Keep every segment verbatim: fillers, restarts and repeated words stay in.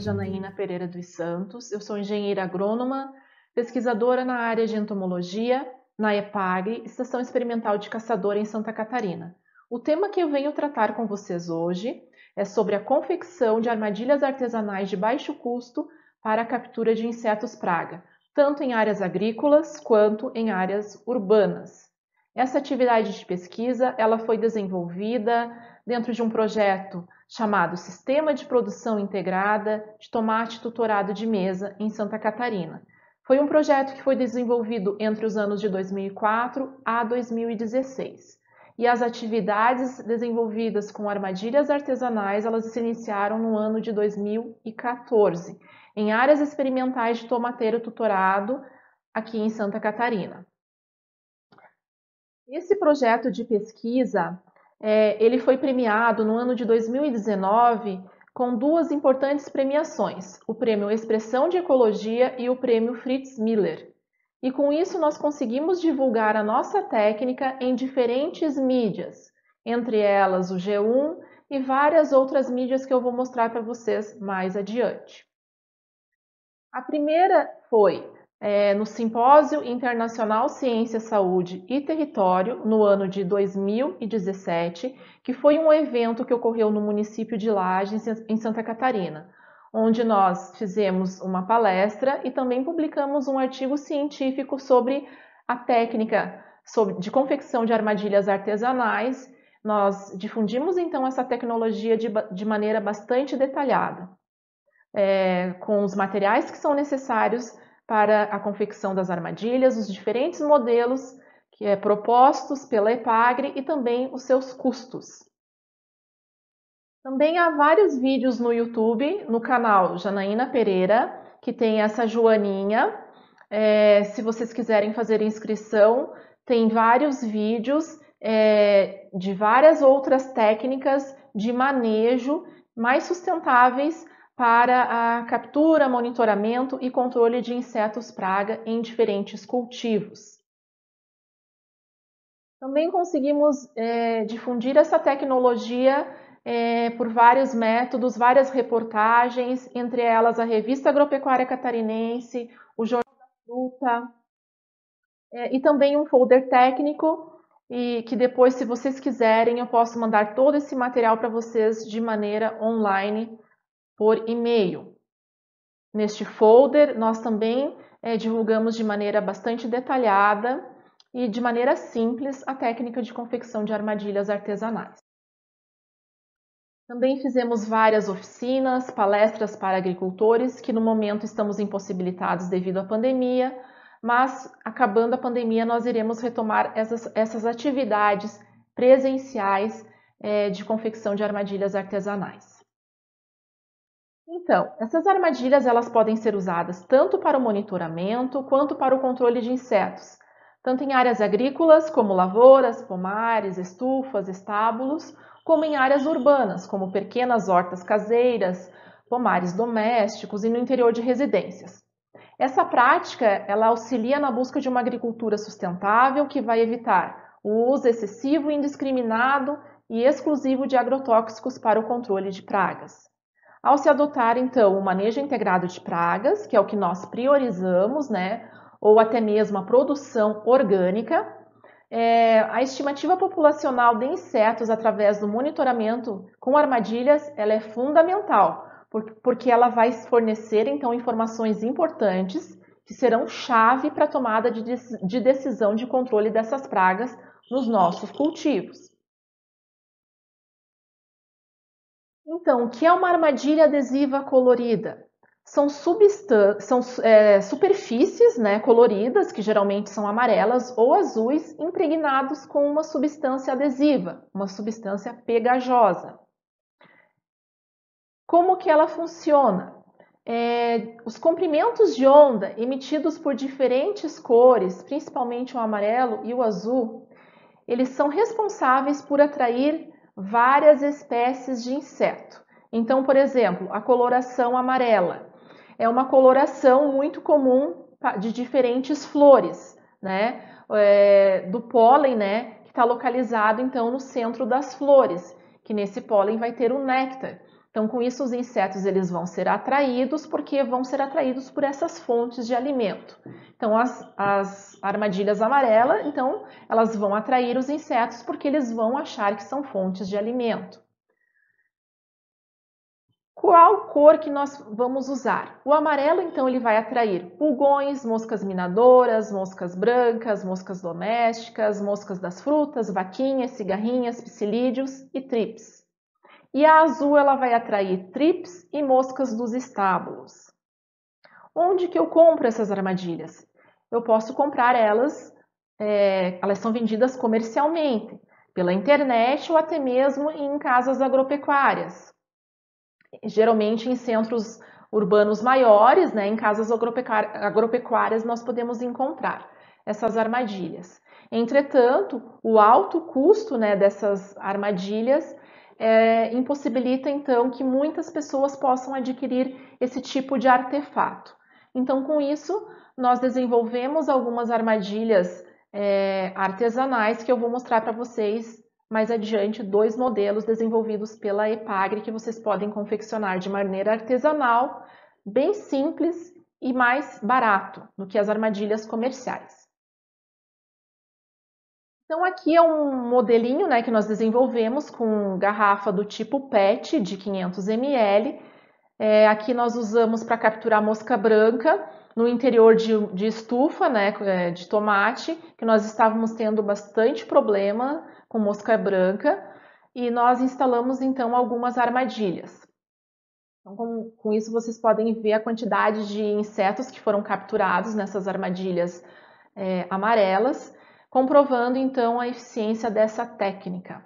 Janaína Pereira dos Santos, eu sou engenheira agrônoma, pesquisadora na área de entomologia, na EPAGRE, Estação Experimental de Caçadora em Santa Catarina. O tema que eu venho tratar com vocês hoje é sobre a confecção de armadilhas artesanais de baixo custo para a captura de insetos praga, tanto em áreas agrícolas quanto em áreas urbanas. Essa atividade de pesquisa ela foi desenvolvida dentro de um projeto chamado Sistema de Produção Integrada de Tomate Tutorado de Mesa, em Santa Catarina. Foi um projeto que foi desenvolvido entre os anos de dois mil e quatro a dois mil e dezesseis. E as atividades desenvolvidas com armadilhas artesanais, elas se iniciaram no ano de dois mil e quatorze, em áreas experimentais de tomateiro tutorado, aqui em Santa Catarina. Esse projeto de pesquisa, é, ele foi premiado no ano de dois mil e dezenove com duas importantes premiações, o Prêmio Expressão de Ecologia e o Prêmio Fritz Miller. E com isso nós conseguimos divulgar a nossa técnica em diferentes mídias, entre elas o G um e várias outras mídias que eu vou mostrar para vocês mais adiante. A primeira foi é, no Simpósio Internacional Ciência, Saúde e Território, no ano de dois mil e dezessete, que foi um evento que ocorreu no município de Lages, em Santa Catarina, onde nós fizemos uma palestra e também publicamos um artigo científico sobre a técnica de confecção de armadilhas artesanais. Nós difundimos então essa tecnologia de, de maneira bastante detalhada, é, com os materiais que são necessários para a confecção das armadilhas, os diferentes modelos que é propostos pela EPAGRE e também os seus custos. Também há vários vídeos no YouTube, no canal Janaína Pereira, que tem essa joaninha. É, se vocês quiserem fazer inscrição, tem vários vídeos é, de várias outras técnicas de manejo mais sustentáveis para a captura, monitoramento e controle de insetos praga em diferentes cultivos. Também conseguimos é, difundir essa tecnologia é, por vários métodos, várias reportagens, entre elas a Revista Agropecuária Catarinense, o Jornal da Fruta, é, e também um folder técnico, e que depois, se vocês quiserem, eu posso mandar todo esse material para vocês de maneira online, por e-mail. Neste folder, nós também é, divulgamos de maneira bastante detalhada e de maneira simples a técnica de confecção de armadilhas artesanais. Também fizemos várias oficinas, palestras para agricultores, que no momento estamos impossibilitados devido à pandemia, mas acabando a pandemia nós iremos retomar essas, essas atividades presenciais é, de confecção de armadilhas artesanais. Então, essas armadilhas elas podem ser usadas tanto para o monitoramento quanto para o controle de insetos, tanto em áreas agrícolas, como lavouras, pomares, estufas, estábulos, como em áreas urbanas, como pequenas hortas caseiras, pomares domésticos e no interior de residências. Essa prática ela auxilia na busca de uma agricultura sustentável que vai evitar o uso excessivo, indiscriminado e exclusivo de agrotóxicos para o controle de pragas. Ao se adotar, então, o manejo integrado de pragas, que é o que nós priorizamos, né, ou até mesmo a produção orgânica, é, a estimativa populacional de insetos através do monitoramento com armadilhas, ela é fundamental, porque ela vai fornecer, então, informações importantes que serão chave para a tomada de decisão de controle dessas pragas nos nossos cultivos. Então, o que é uma armadilha adesiva colorida? São, são é, superfícies né, coloridas, que geralmente são amarelas ou azuis, impregnados com uma substância adesiva, uma substância pegajosa. Como que ela funciona? É, os comprimentos de onda emitidos por diferentes cores, principalmente o amarelo e o azul, eles são responsáveis por atrair várias espécies de inseto. Então, por exemplo, a coloração amarela é uma coloração muito comum de diferentes flores, né? É, do pólen, né? Que está localizado então no centro das flores, que nesse pólen vai ter o néctar. Então, com isso, os insetos eles vão ser atraídos, porque vão ser atraídos por essas fontes de alimento. Então, as, as armadilhas amarelas, então, elas vão atrair os insetos, porque eles vão achar que são fontes de alimento. Qual cor que nós vamos usar? O amarelo, então, ele vai atrair pulgões, moscas minadoras, moscas brancas, moscas domésticas, moscas das frutas, vaquinhas, cigarrinhas, psilídeos e trips. E a azul, ela vai atrair trips e moscas dos estábulos. Onde que eu compro essas armadilhas? Eu posso comprar elas, é, elas são vendidas comercialmente, pela internet ou até mesmo em casas agropecuárias. Geralmente em centros urbanos maiores, né, em casas agropecuárias, nós podemos encontrar essas armadilhas. Entretanto, o alto custo, né, dessas armadilhas é, impossibilita então que muitas pessoas possam adquirir esse tipo de artefato. Então, com isso, nós desenvolvemos algumas armadilhas é, artesanais que eu vou mostrar para vocês mais adiante, dois modelos desenvolvidos pela Epagre que vocês podem confeccionar de maneira artesanal, bem simples e mais barato do que as armadilhas comerciais. Então aqui é um modelinho, né, que nós desenvolvemos com garrafa do tipo P E T de quinhentos mililitros. É, aqui nós usamos para capturar mosca branca no interior de, de estufa, né, de tomate, que nós estávamos tendo bastante problema com mosca branca, e nós instalamos então algumas armadilhas. Então, com, com isso vocês podem ver a quantidade de insetos que foram capturados nessas armadilhas é, amarelas, comprovando então a eficiência dessa técnica.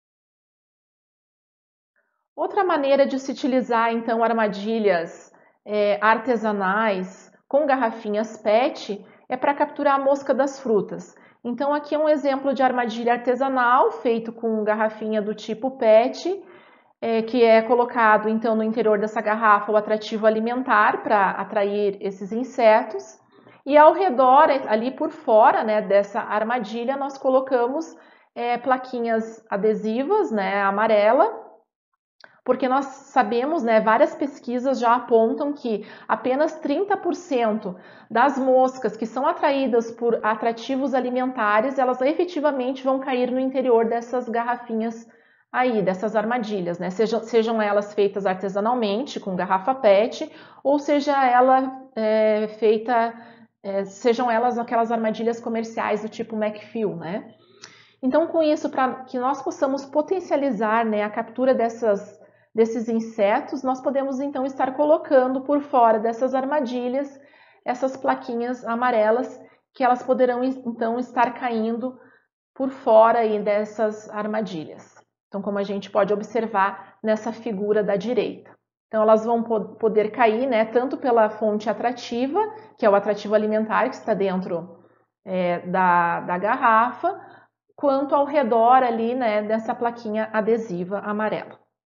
Outra maneira de se utilizar então armadilhas é, artesanais com garrafinhas P E T é para capturar a mosca das frutas. Então aqui é um exemplo de armadilha artesanal feito com garrafinha do tipo P E T, é, que é colocado então no interior dessa garrafa o atrativo alimentar para atrair esses insetos. E ao redor, ali por fora, né, dessa armadilha, nós colocamos é, plaquinhas adesivas, né, amarela, porque nós sabemos, né, várias pesquisas já apontam que apenas trinta por cento das moscas que são atraídas por atrativos alimentares, elas efetivamente vão cair no interior dessas garrafinhas aí, dessas armadilhas, né? Sejam, sejam elas feitas artesanalmente, com garrafa P E T, ou seja ela é, feita, é, sejam elas aquelas armadilhas comerciais do tipo Macfill, né? Então, com isso, para que nós possamos potencializar, né, a captura dessas desses insetos, nós podemos então estar colocando por fora dessas armadilhas essas plaquinhas amarelas que elas poderão então estar caindo por fora aí dessas armadilhas. Então, como a gente pode observar nessa figura da direita. Então, elas vão poder cair, né, tanto pela fonte atrativa, que é o atrativo alimentar que está dentro é, da, da garrafa, quanto ao redor ali, né, dessa plaquinha adesiva amarela.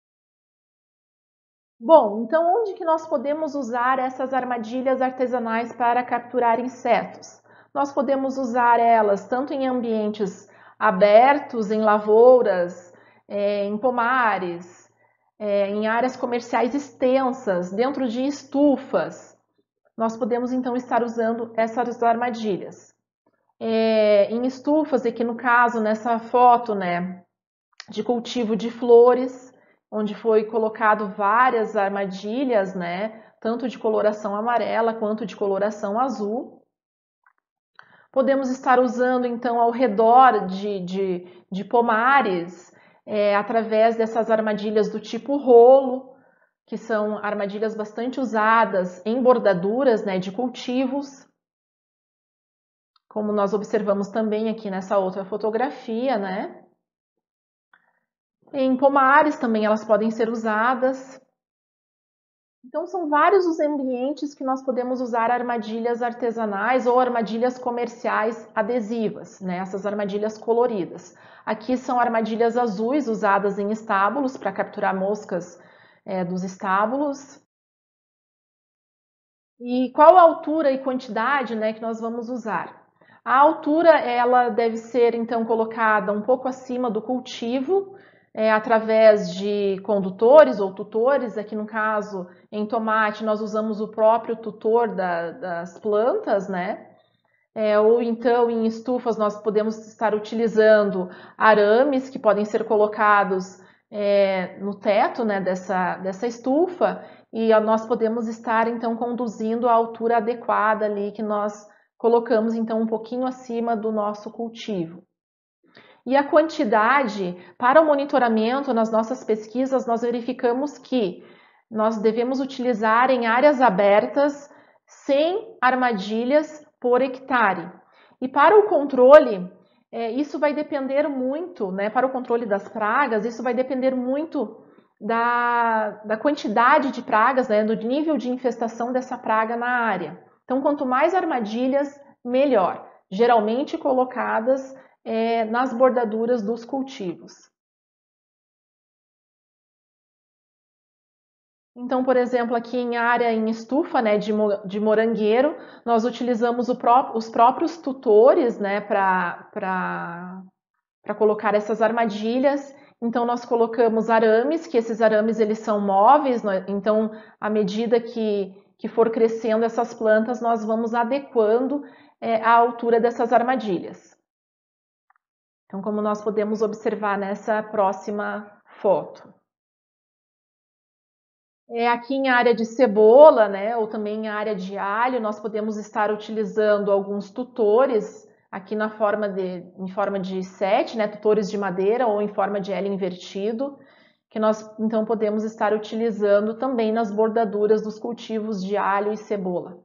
Bom, então onde que nós podemos usar essas armadilhas artesanais para capturar insetos? Nós podemos usar elas tanto em ambientes abertos, em lavouras, é, em pomares, é, em áreas comerciais extensas, dentro de estufas. Nós podemos então estar usando essas armadilhas. É, em estufas, aqui no caso, nessa foto, né, de cultivo de flores, onde foi colocado várias armadilhas, né, tanto de coloração amarela quanto de coloração azul. Podemos estar usando, então, ao redor de, de, de pomares, é, através dessas armadilhas do tipo rolo, que são armadilhas bastante usadas em bordaduras, né, de cultivos, como nós observamos também aqui nessa outra fotografia, né? Em pomares também elas podem ser usadas. Então são vários os ambientes que nós podemos usar armadilhas artesanais ou armadilhas comerciais adesivas, né? Essas armadilhas coloridas. Aqui são armadilhas azuis usadas em estábulos para capturar moscas é, dos estábulos. E qual a altura e quantidade, né, que nós vamos usar? A altura ela deve ser então colocada um pouco acima do cultivo, é, através de condutores ou tutores. Aqui no caso, em tomate, nós usamos o próprio tutor da, das plantas, né? É, ou então em estufas nós podemos estar utilizando arames que podem ser colocados é, no teto, né, dessa, dessa estufa, e nós podemos estar então conduzindo a altura adequada ali que nós colocamos então um pouquinho acima do nosso cultivo. E a quantidade, para o monitoramento nas nossas pesquisas, nós verificamos que nós devemos utilizar em áreas abertas cem armadilhas por hectare. E para o controle, é, isso vai depender muito, né, para o controle das pragas, isso vai depender muito da, da quantidade de pragas, né, do nível de infestação dessa praga na área. Então, quanto mais armadilhas, melhor. Geralmente colocadas é, nas bordaduras dos cultivos. Então, por exemplo, aqui em área em estufa, né, de, de morangueiro, nós utilizamos pró os próprios tutores, né, para colocar essas armadilhas. Então, nós colocamos arames, que esses arames eles são móveis, né? Então, à medida que, que for crescendo essas plantas, nós vamos adequando é, a altura dessas armadilhas. Então, como nós podemos observar nessa próxima foto. É, aqui em área de cebola, né, ou também em área de alho, nós podemos estar utilizando alguns tutores, aqui na forma de, em forma de sete, né, tutores de madeira ou em forma de L invertido, que nós então podemos estar utilizando também nas bordaduras dos cultivos de alho e cebola.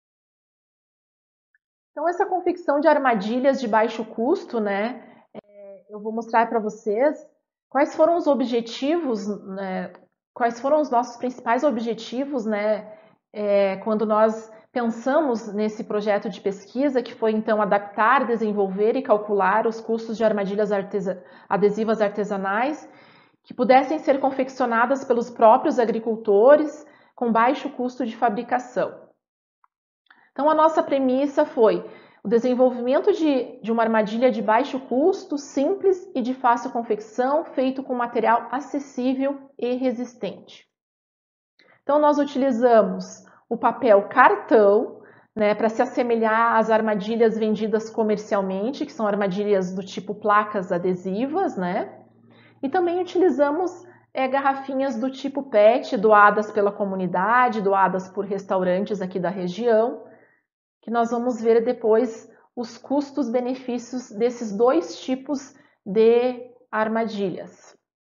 Então, essa confecção de armadilhas de baixo custo, né, é, eu vou mostrar para vocês quais foram os objetivos, né, quais foram os nossos principais objetivos, né, é, quando nós pensamos nesse projeto de pesquisa, que foi então adaptar, desenvolver e calcular os custos de armadilhas artesa- adesivas artesanais que pudessem ser confeccionadas pelos próprios agricultores com baixo custo de fabricação. Então, a nossa premissa foi o desenvolvimento de, de uma armadilha de baixo custo, simples e de fácil confecção, feito com material acessível e resistente. Então, nós utilizamos o papel cartão, né, para se assemelhar às armadilhas vendidas comercialmente, que são armadilhas do tipo placas adesivas, né? E também utilizamos é, garrafinhas do tipo P E T, doadas pela comunidade, doadas por restaurantes aqui da região, que nós vamos ver depois os custos-benefícios desses dois tipos de armadilhas.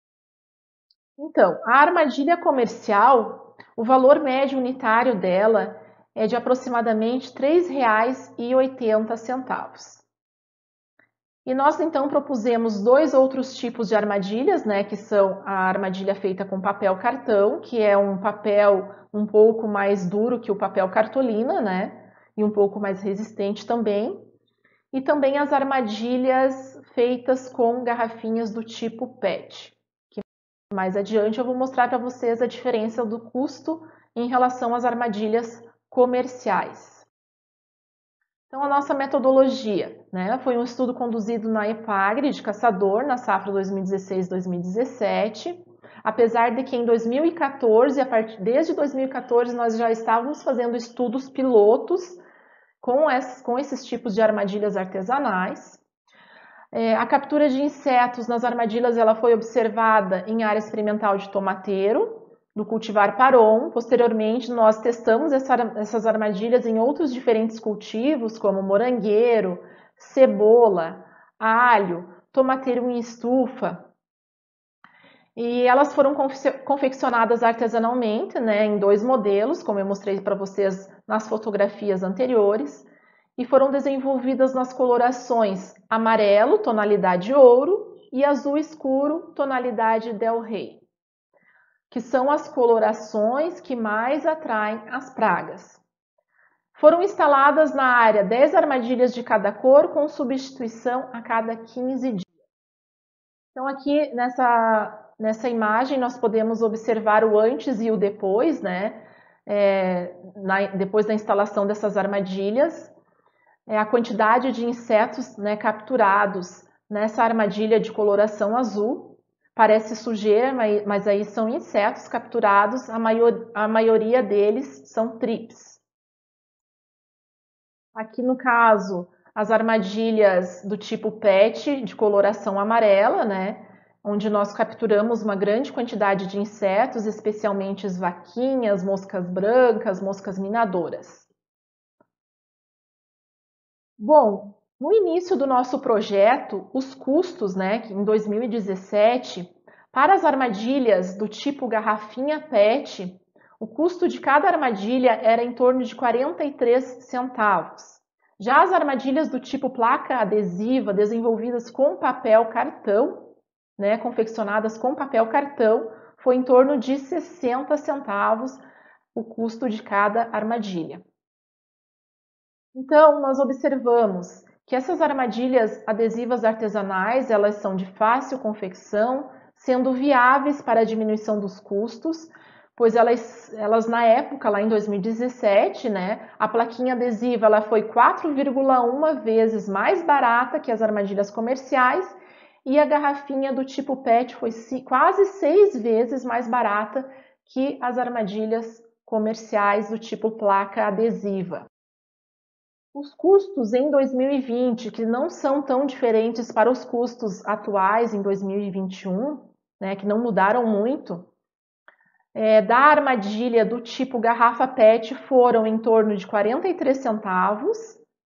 Então, a armadilha comercial, o valor médio unitário dela é de aproximadamente três reais e oitenta centavos. E nós então propusemos dois outros tipos de armadilhas, né, que são a armadilha feita com papel cartão, que é um papel um pouco mais duro que o papel cartolina, né, e um pouco mais resistente também, e também as armadilhas feitas com garrafinhas do tipo P E T, que mais adiante eu vou mostrar para vocês a diferença do custo em relação às armadilhas comerciais. Então, a nossa metodologia, né, foi um estudo conduzido na EPAGRE de Caçador, na safra dois mil e dezesseis dois mil e dezessete, apesar de que em dois mil e quatorze, a partir, desde dois mil e quatorze, nós já estávamos fazendo estudos pilotos com esses, com esses tipos de armadilhas artesanais. É, a captura de insetos nas armadilhas ela foi observada em área experimental de tomateiro, do cultivar Paron. Posteriormente, nós testamos essa, essas armadilhas em outros diferentes cultivos, como morangueiro, cebola, alho, tomateiro em estufa. E elas foram confeccionadas artesanalmente, né, em dois modelos, como eu mostrei para vocês nas fotografias anteriores, e foram desenvolvidas nas colorações amarelo, tonalidade ouro, e azul escuro, tonalidade Del Rey, que são as colorações que mais atraem as pragas. Foram instaladas na área dez armadilhas de cada cor, com substituição a cada quinze dias. Então, aqui nessa, nessa imagem, nós podemos observar o antes e o depois, né? É, na, depois da instalação dessas armadilhas, é, a quantidade de insetos, né, capturados nessa armadilha de coloração azul. Parece sujeira, mas aí são insetos capturados, a, maior, a maioria deles são trips. Aqui no caso, as armadilhas do tipo PET, de coloração amarela, né? Onde nós capturamos uma grande quantidade de insetos, especialmente as vaquinhas, moscas brancas, moscas minadoras. Bom, no início do nosso projeto, os custos, né, que em dois mil e dezessete, para as armadilhas do tipo garrafinha PET, o custo de cada armadilha era em torno de quarenta e três centavos. Já as armadilhas do tipo placa adesiva, desenvolvidas com papel cartão, né, confeccionadas com papel cartão, foi em torno de sessenta centavos o custo de cada armadilha. Então, nós observamos que essas armadilhas adesivas artesanais, elas são de fácil confecção, sendo viáveis para a diminuição dos custos, pois elas, elas na época, lá em dois mil e dezessete, né, a plaquinha adesiva ela foi quatro vírgula um vezes mais barata que as armadilhas comerciais e a garrafinha do tipo PET foi quase seis vezes mais barata que as armadilhas comerciais do tipo placa adesiva. Os custos em dois mil e vinte, que não são tão diferentes para os custos atuais em dois mil e vinte e um, né, que não mudaram muito, é, da armadilha do tipo garrafa PET foram em torno de quarenta e três centavos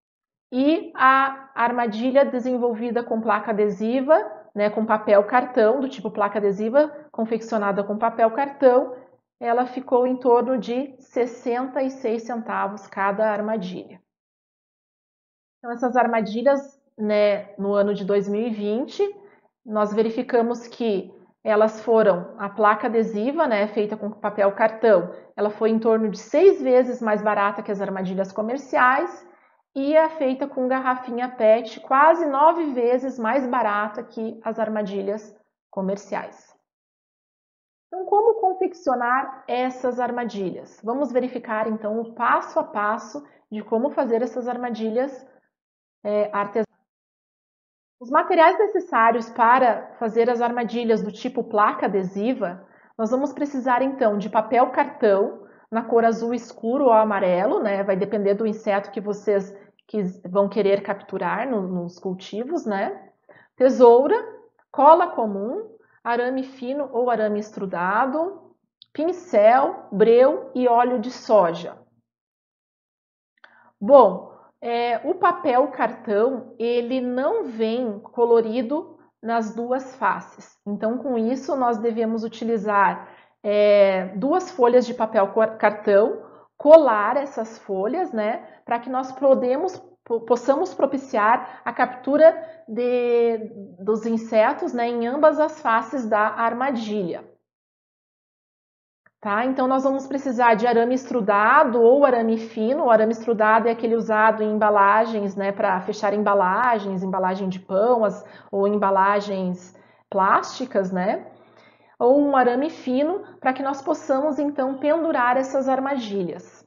e a armadilha desenvolvida com placa adesiva, né, com papel cartão, do tipo placa adesiva, confeccionada com papel cartão, ela ficou em torno de sessenta e seis centavos cada armadilha. Então, essas armadilhas, né, no ano de dois mil e vinte, nós verificamos que elas foram, a placa adesiva, né, feita com papel cartão, ela foi em torno de seis vezes mais barata que as armadilhas comerciais, e a feita com garrafinha PET, quase nove vezes mais barata que as armadilhas comerciais. Então, como confeccionar essas armadilhas? Vamos verificar, então, o passo a passo de como fazer essas armadilhas é, artesanais. Os materiais necessários para fazer as armadilhas do tipo placa adesiva, nós vamos precisar, então, de papel cartão, na cor azul escuro ou amarelo, né? Vai depender do inseto que vocês que vão querer capturar no, nos cultivos, né? Tesoura, cola comum, arame fino ou arame estrudado, pincel, breu e óleo de soja. Bom, é, o papel cartão, ele não vem colorido nas duas faces. Então, com isso, nós devemos utilizar é, duas folhas de papel cartão, colar essas folhas, né, para que nós podemos, possamos propiciar a captura de, dos insetos, né, em ambas as faces da armadilha. Tá? Então, nós vamos precisar de arame estrudado ou arame fino. O arame estrudado é aquele usado em embalagens, né, para fechar embalagens, embalagem de pão as, ou embalagens plásticas, né? Ou um arame fino, para que nós possamos, então, pendurar essas armadilhas.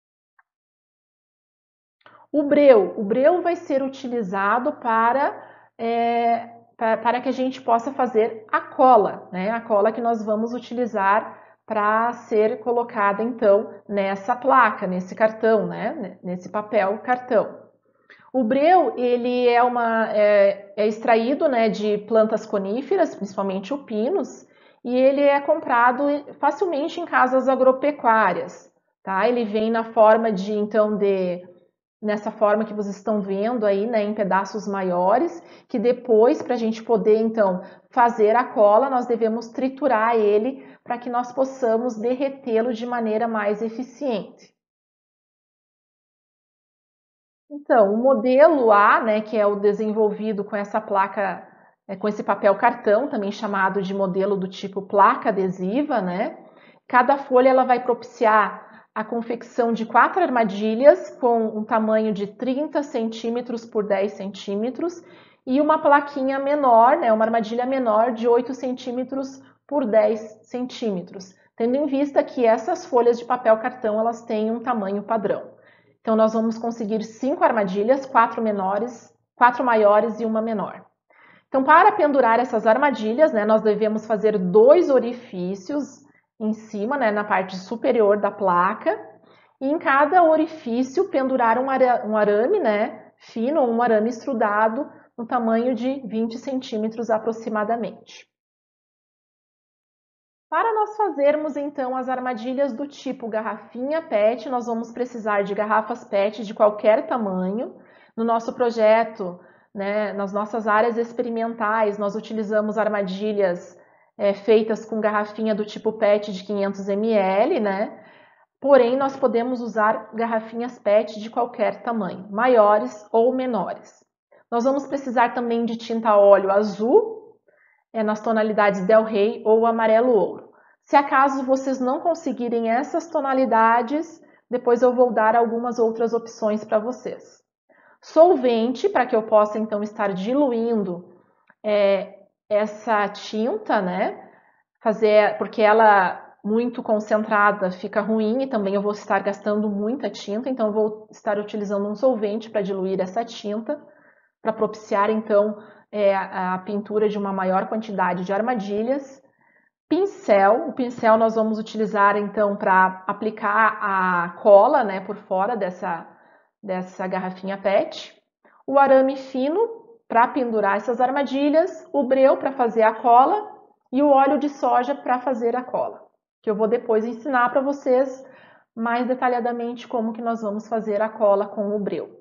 O breu. O breu vai ser utilizado para, é, para, para que a gente possa fazer a cola, né? A cola que nós vamos utilizar para ser colocada, então, nessa placa, nesse cartão, né? Nesse papel cartão. O breu, ele é, uma, é, é extraído, né, de plantas coníferas, principalmente o pinus, e ele é comprado facilmente em casas agropecuárias, tá? Ele vem na forma de, então, de... nessa forma que vocês estão vendo aí, né, em pedaços maiores, que depois, para a gente poder, então, fazer a cola, nós devemos triturar ele para que nós possamos derretê-lo de maneira mais eficiente. Então, o modelo A, né, que é o desenvolvido com essa placa, é, com esse papel cartão, também chamado de modelo do tipo placa adesiva, né? Cada folha ela vai propiciar a confecção de quatro armadilhas com um tamanho de trinta centímetros por dez centímetros e uma plaquinha menor, né, uma armadilha menor de oito centímetros por dez centímetros, tendo em vista que essas folhas de papel cartão elas têm um tamanho padrão. Então, nós vamos conseguir cinco armadilhas, quatro menores, quatro maiores e uma menor. Então, para pendurar essas armadilhas, né, nós devemos fazer dois orifícios em cima, né, na parte superior da placa, e em cada orifício pendurar um, ara um arame, né, fino ou um arame estrudado no tamanho de vinte centímetros aproximadamente. Para nós fazermos então as armadilhas do tipo garrafinha P E T, nós vamos precisar de garrafas P E T de qualquer tamanho. No nosso projeto, né, nas nossas áreas experimentais, nós utilizamos armadilhas é, feitas com garrafinha do tipo P E T de quinhentos mililitros, né? Porém, nós podemos usar garrafinhas P E T de qualquer tamanho, maiores ou menores. Nós vamos precisar também de tinta óleo azul, é, nas tonalidades Del Rey ou amarelo ouro. Se acaso vocês não conseguirem essas tonalidades, depois eu vou dar algumas outras opções para vocês. Solvente, para que eu possa então estar diluindo é, essa tinta, né? Fazer, porque ela muito concentrada fica ruim e também eu vou estar gastando muita tinta, então eu vou estar utilizando um solvente para diluir essa tinta, para propiciar então é, a pintura de uma maior quantidade de armadilhas. Pincel, o pincel nós vamos utilizar então para aplicar a cola, né, por fora dessa, dessa garrafinha P E T. O arame fino para pendurar essas armadilhas, o breu para fazer a cola e o óleo de soja para fazer a cola, que eu vou depois ensinar para vocês mais detalhadamente como que nós vamos fazer a cola com o breu.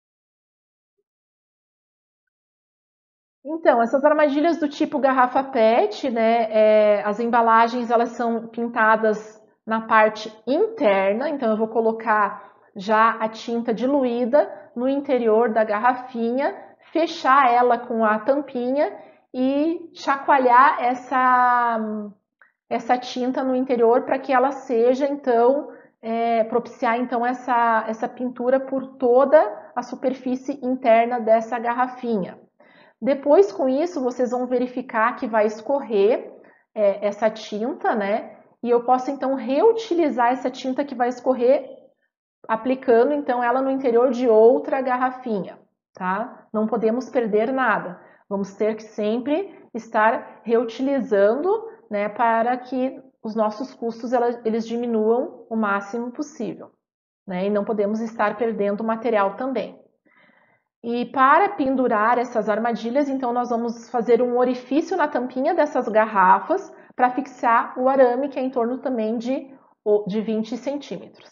Então, essas armadilhas do tipo garrafa P E T, né, é, as embalagens elas são pintadas na parte interna, então eu vou colocar já a tinta diluída no interior da garrafinha, fechar ela com a tampinha e chacoalhar essa, essa tinta no interior para que ela seja, então, é, propiciar então essa, essa pintura por toda a superfície interna dessa garrafinha. Depois, com isso, vocês vão verificar que vai escorrer é, essa tinta, né? E eu posso, então, reutilizar essa tinta que vai escorrer, aplicando, então, ela no interior de outra garrafinha, tá? Não podemos perder nada. Vamos ter que sempre estar reutilizando, né? Para que os nossos custos, eles diminuam o máximo possível, né? E não podemos estar perdendo material também. E para pendurar essas armadilhas, então nós vamos fazer um orifício na tampinha dessas garrafas para fixar o arame, que é em torno também de, de vinte centímetros.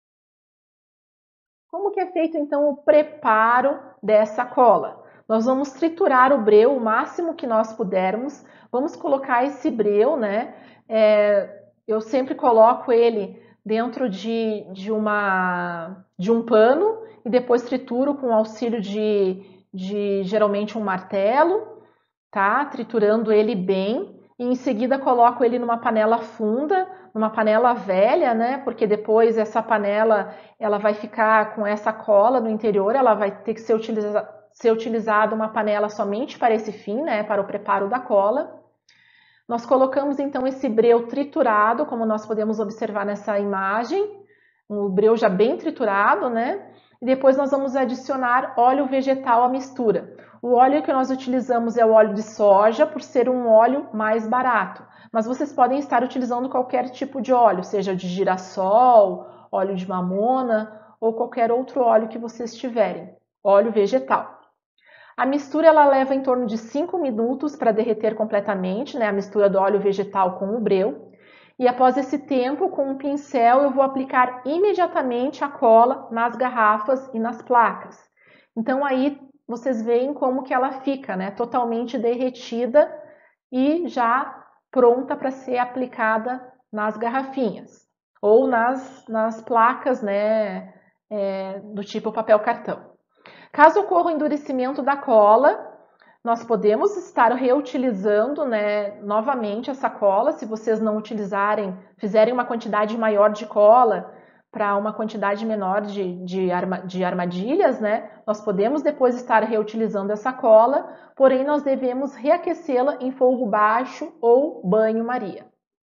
Como que é feito então o preparo dessa cola? Nós vamos triturar o breu o máximo que nós pudermos. Vamos colocar esse breu, né? É, eu sempre coloco ele dentro de, de, uma, de um pano e depois trituro com o auxílio de, de geralmente um martelo, tá? Triturando ele bem. E em seguida coloco ele numa panela funda, numa panela velha, né? Porque depois essa panela ela vai ficar com essa cola no interior, ela vai ter que ser, utiliza ser utilizada uma panela somente para esse fim, né? Para o preparo da cola. Nós colocamos então esse breu triturado, como nós podemos observar nessa imagem, o breu já bem triturado, né? E depois nós vamos adicionar óleo vegetal à mistura. O óleo que nós utilizamos é o óleo de soja, por ser um óleo mais barato. Mas vocês podem estar utilizando qualquer tipo de óleo, seja de girassol, óleo de mamona ou qualquer outro óleo que vocês tiverem, óleo vegetal. A mistura ela leva em torno de cinco minutos para derreter completamente, né? A mistura do óleo vegetal com o breu. E após esse tempo, com um pincel, eu vou aplicar imediatamente a cola nas garrafas e nas placas. Então aí vocês veem como que ela fica, né? Totalmente derretida e já pronta para ser aplicada nas garrafinhas ou nas, nas placas, né? É, do tipo papel cartão. Caso ocorra o endurecimento da cola, nós podemos estar reutilizando, né, novamente essa cola. Se vocês não utilizarem, fizerem uma quantidade maior de cola para uma quantidade menor de, de, arma, de armadilhas, né, nós podemos depois estar reutilizando essa cola, porém nós devemos reaquecê-la em fogo baixo ou banho-maria.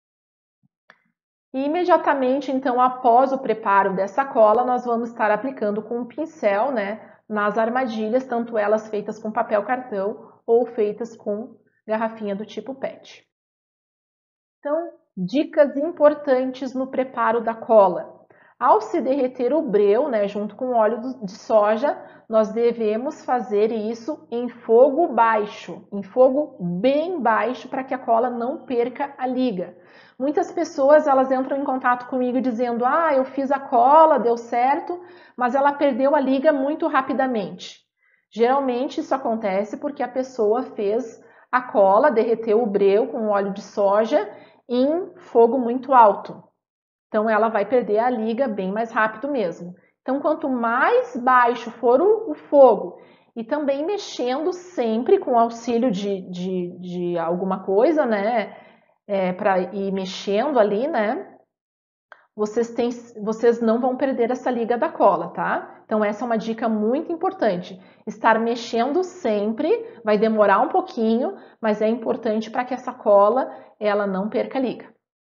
E imediatamente, então, após o preparo dessa cola, nós vamos estar aplicando com um pincel, né, nas armadilhas, tanto elas feitas com papel cartão ou feitas com garrafinha do tipo P E T. Então, dicas importantes no preparo da cola. Ao se derreter o breu, né, junto com o óleo de soja, nós devemos fazer isso em fogo baixo, em fogo bem baixo, para que a cola não perca a liga. Muitas pessoas elas entram em contato comigo dizendo: ah, eu fiz a cola, deu certo, mas ela perdeu a liga muito rapidamente. Geralmente isso acontece porque a pessoa fez a cola, derreteu o breu com óleo de soja em fogo muito alto. Então ela vai perder a liga bem mais rápido mesmo. Então quanto mais baixo for o, o fogo, e também mexendo sempre com auxílio de, de, de alguma coisa, né, é, para ir mexendo ali, né, vocês, têm, vocês não vão perder essa liga da cola, tá? Então essa é uma dica muito importante. Estar mexendo sempre, vai demorar um pouquinho, mas é importante para que essa cola ela não perca a liga.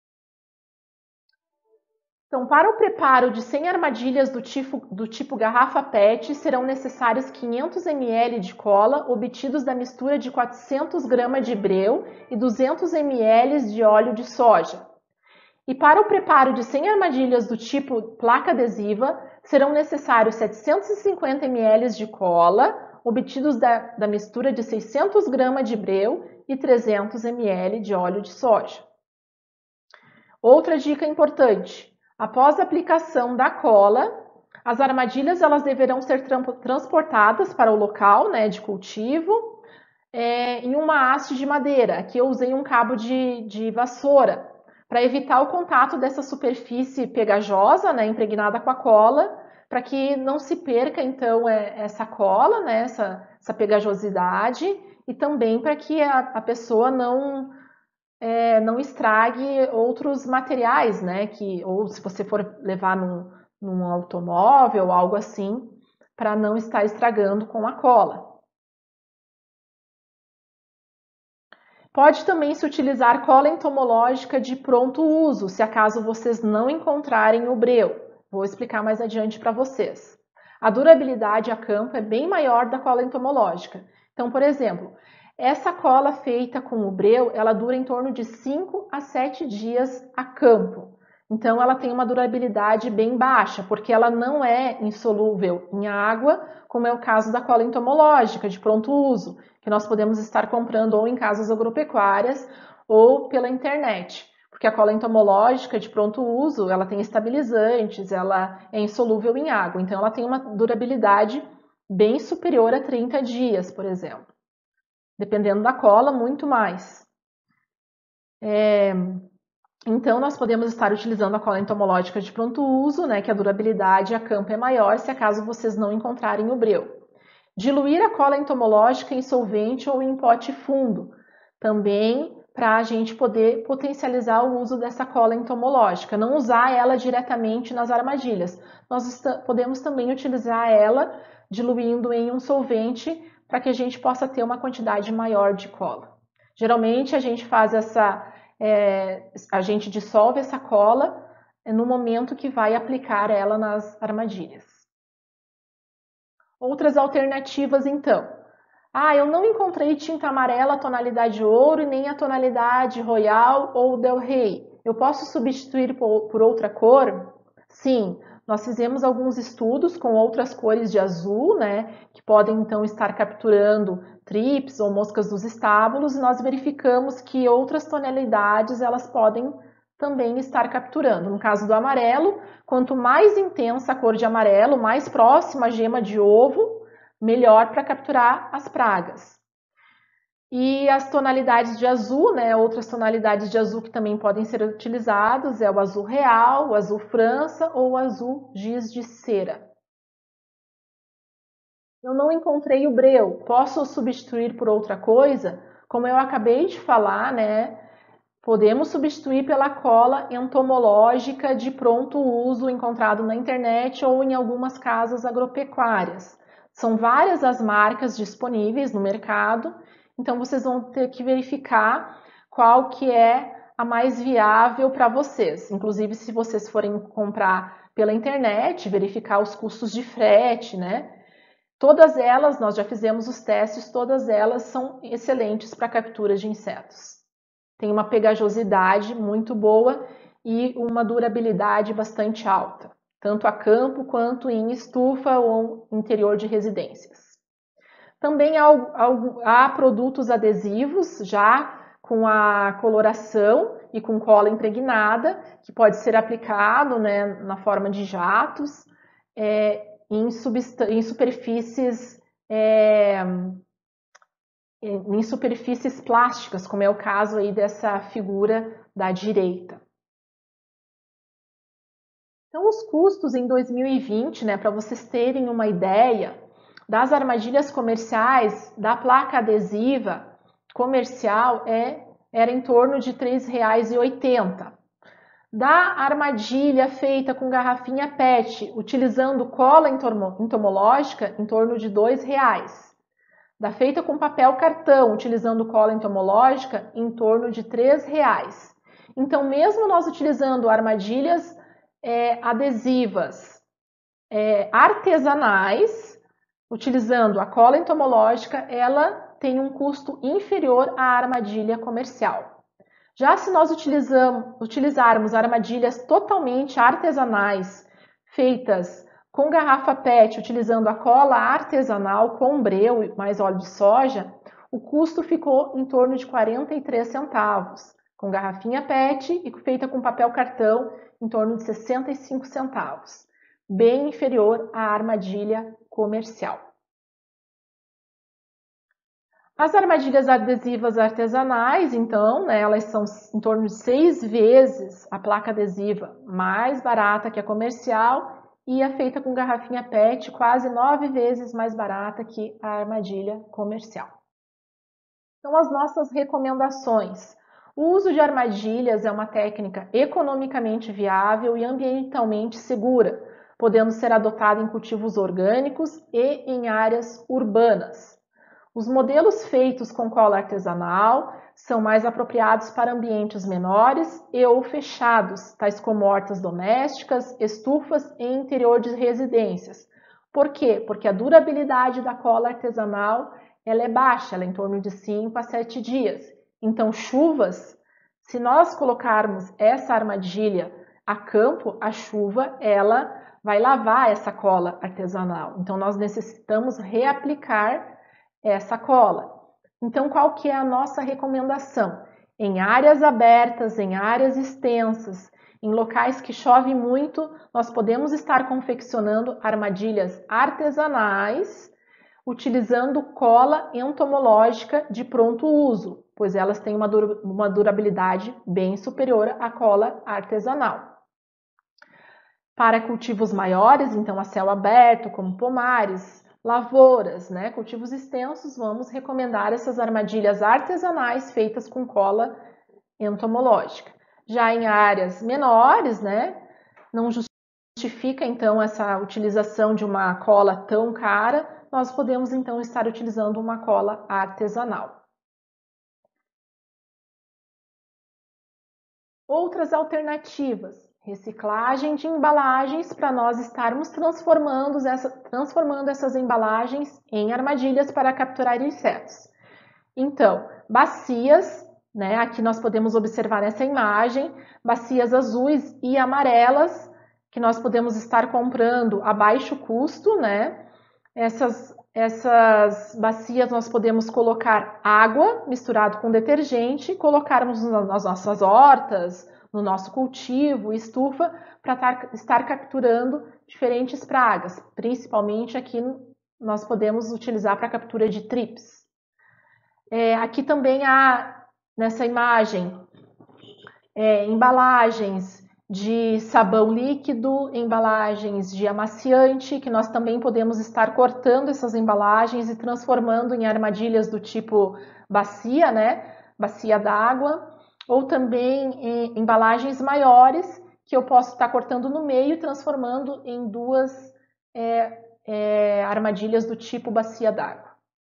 Então, para o preparo de cem armadilhas do tipo, do tipo garrafa P E T, serão necessários quinhentos mililitros de cola, obtidos da mistura de quatrocentos gramas de breu e duzentos mililitros de óleo de soja. E para o preparo de cem armadilhas do tipo placa adesiva, serão necessários setecentos e cinquenta mililitros de cola, obtidos da, da mistura de seiscentos gramas de breu e trezentos mililitros de óleo de soja. Outra dica importante: após a aplicação da cola, as armadilhas elas deverão ser transportadas para o local, né, de cultivo é, em uma haste de madeira. Aqui eu usei um cabo de, de vassoura para evitar o contato dessa superfície pegajosa, né, impregnada com a cola, para que não se perca então essa cola, né, essa, essa pegajosidade, e também para que a, a pessoa não É, não estrague outros materiais, né? Que, ou se você for levar num, num automóvel ou algo assim, para não estar estragando com a cola. Pode também se utilizar cola entomológica de pronto uso, se acaso vocês não encontrarem o breu. Vou explicar mais adiante para vocês. A durabilidade a campo é bem maior da cola entomológica. Então, por exemplo, essa cola feita com o breu, ela dura em torno de cinco a sete dias a campo. Então ela tem uma durabilidade bem baixa, porque ela não é insolúvel em água, como é o caso da cola entomológica de pronto uso, que nós podemos estar comprando ou em casas agropecuárias ou pela internet. Porque a cola entomológica de pronto uso, ela tem estabilizantes, ela é insolúvel em água, então ela tem uma durabilidade bem superior a trinta dias, por exemplo. Dependendo da cola, muito mais. É, então, nós podemos estar utilizando a cola entomológica de pronto uso, né, que a durabilidade a campo é maior, se acaso vocês não encontrarem o breu. Diluir a cola entomológica em solvente ou em pote fundo, também para a gente poder potencializar o uso dessa cola entomológica. Não usar ela diretamente nas armadilhas. Nós podemos também utilizar ela diluindo em um solvente para que a gente possa ter uma quantidade maior de cola. Geralmente a gente faz essa, é, a gente dissolve essa cola no momento que vai aplicar ela nas armadilhas. Outras alternativas então. Ah, eu não encontrei tinta amarela tonalidade ouro e nem a tonalidade Royal ou Del Rey. Eu posso substituir por, por outra cor? Sim, nós fizemos alguns estudos com outras cores de azul, né, que podem então estar capturando trips ou moscas dos estábulos, e nós verificamos que outras tonalidades elas podem também estar capturando. No caso do amarelo, quanto mais intensa a cor de amarelo, mais próxima à gema de ovo, melhor para capturar as pragas. E as tonalidades de azul, né, outras tonalidades de azul que também podem ser utilizadas é o azul real, o azul França ou o azul giz de cera. Eu não encontrei o breu, posso substituir por outra coisa? Como eu acabei de falar, né, podemos substituir pela cola entomológica de pronto uso encontrado na internet ou em algumas casas agropecuárias. São várias as marcas disponíveis no mercado, então vocês vão ter que verificar qual que é a mais viável para vocês. Inclusive, se vocês forem comprar pela internet, verificar os custos de frete, né? Todas elas, nós já fizemos os testes, todas elas são excelentes para captura de insetos. Tem uma pegajosidade muito boa e uma durabilidade bastante alta, tanto a campo quanto em estufa ou interior de residências. Também há, há produtos adesivos já com a coloração e com cola impregnada, que pode ser aplicado, né, na forma de jatos, é, em, em superfícies é, em superfícies plásticas, como é o caso aí dessa figura da direita. Então, os custos em dois mil e vinte, né, para vocês terem uma ideia, das armadilhas comerciais, da placa adesiva comercial, é, era em torno de três reais e oitenta centavos. Da armadilha feita com garrafinha P E T, utilizando cola entomológica, em torno de dois reais. Da feita com papel cartão, utilizando cola entomológica, em torno de três reais. Então, mesmo nós utilizando armadilhas é, adesivas é, artesanais, utilizando a cola entomológica, ela tem um custo inferior à armadilha comercial. Já se nós utilizarmos armadilhas totalmente artesanais, feitas com garrafa P E T, utilizando a cola artesanal com breu e mais óleo de soja, o custo ficou em torno de quarenta e três centavos. Com garrafinha P E T e feita com papel cartão, em torno de sessenta e cinco centavos. Bem inferior à armadilha comercial. As armadilhas adesivas artesanais, então, né, elas são em torno de seis vezes a placa adesiva mais barata que a comercial e a feita com garrafinha P E T quase nove vezes mais barata que a armadilha comercial. Então, as nossas recomendações. O uso de armadilhas é uma técnica economicamente viável e ambientalmente segura, podendo ser adotada em cultivos orgânicos e em áreas urbanas. Os modelos feitos com cola artesanal são mais apropriados para ambientes menores e ou fechados, tais como hortas domésticas, estufas e interior de residências. Por quê? Porque a durabilidade da cola artesanal ela é baixa, ela é em torno de cinco a sete dias. Então, chuvas, se nós colocarmos essa armadilha a campo, a chuva ela vai lavar essa cola artesanal. Então, nós necessitamos reaplicar essa cola. Então, qual que é a nossa recomendação? Em áreas abertas, em áreas extensas, em locais que chove muito, nós podemos estar confeccionando armadilhas artesanais, utilizando cola entomológica de pronto uso, pois elas têm uma durabilidade bem superior à cola artesanal. Para cultivos maiores, então a céu aberto, como pomares, lavouras, né, cultivos extensos, vamos recomendar essas armadilhas artesanais feitas com cola entomológica. Já em áreas menores, né, não justifica então essa utilização de uma cola tão cara, nós podemos então estar utilizando uma cola artesanal. Outras alternativas. Reciclagem de embalagens para nós estarmos transformando, essa, transformando essas embalagens em armadilhas para capturar insetos. Então, bacias, né, aqui nós podemos observar nessa imagem, bacias azuis e amarelas, que nós podemos estar comprando a baixo custo, né? Essas, essas bacias nós podemos colocar água misturado com detergente, colocarmos nas nossas hortas, no nosso cultivo, estufa, para estar capturando diferentes pragas. Principalmente aqui nós podemos utilizar para captura de trips. É, aqui também há, nessa imagem, é, embalagens de sabão líquido, embalagens de amaciante, que nós também podemos estar cortando essas embalagens e transformando em armadilhas do tipo bacia, né? Bacia d'água. Ou também em embalagens maiores, que eu posso estar cortando no meio e transformando em duas é, é, armadilhas do tipo bacia d'água.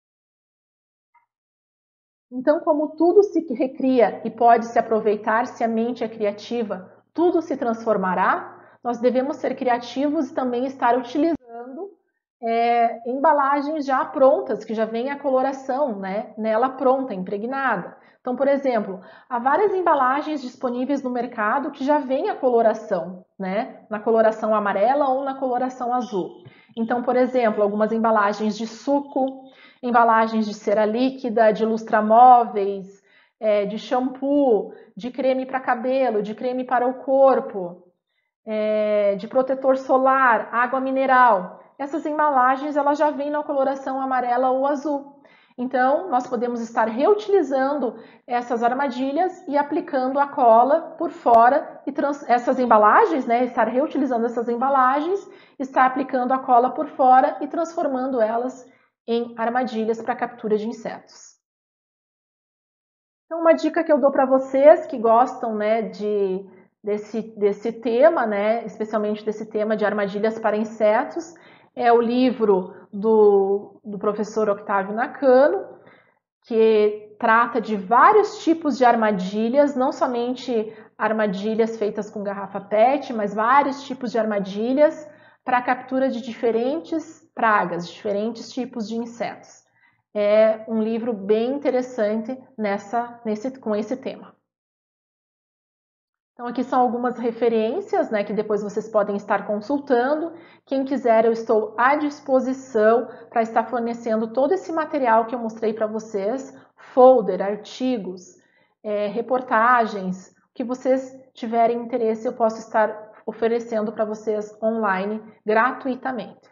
Então, como tudo se recria e pode se aproveitar se a mente é criativa, tudo se transformará, nós devemos ser criativos e também estar utilizando é, embalagens já prontas, que já vem a coloração, né, nela pronta, impregnada. Então, por exemplo, há várias embalagens disponíveis no mercado que já vem a coloração, né, na coloração amarela ou na coloração azul. Então, por exemplo, algumas embalagens de suco, embalagens de cera líquida, de lustramóveis, é, de shampoo, de creme para cabelo, de creme para o corpo, é, de protetor solar, água mineral. Essas embalagens elas já vêm na coloração amarela ou azul. Então, nós podemos estar reutilizando essas armadilhas e aplicando a cola por fora e essas embalagens, né, estar reutilizando essas embalagens, estar aplicando a cola por fora e transformando elas em armadilhas para captura de insetos. Então, uma dica que eu dou para vocês que gostam, né, de, desse, desse tema, né, especialmente desse tema de armadilhas para insetos, é o livro do, do professor Octávio Nakano, que trata de vários tipos de armadilhas, não somente armadilhas feitas com garrafa PET, mas vários tipos de armadilhas para a captura de diferentes pragas, diferentes tipos de insetos. É um livro bem interessante nessa, nesse, com esse tema. Então aqui são algumas referências, né, que depois vocês podem estar consultando. Quem quiser, eu estou à disposição para estar fornecendo todo esse material que eu mostrei para vocês, folder, artigos, é, reportagens, o que vocês tiverem interesse eu posso estar oferecendo para vocês online gratuitamente.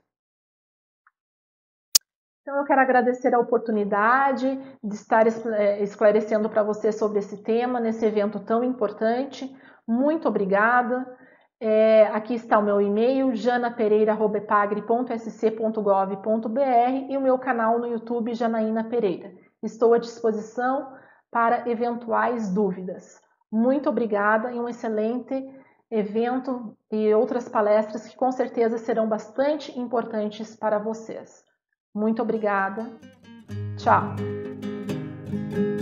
Então eu quero agradecer a oportunidade de estar esclarecendo para vocês sobre esse tema, nesse evento tão importante. Muito obrigada. É, aqui está o meu e-mail, jana pereira arroba epagre ponto s c ponto gov ponto b r e o meu canal no YouTube, Janaína Pereira. Estou à disposição para eventuais dúvidas. Muito obrigada e um excelente evento e outras palestras que com certeza serão bastante importantes para vocês. Muito obrigada. Tchau.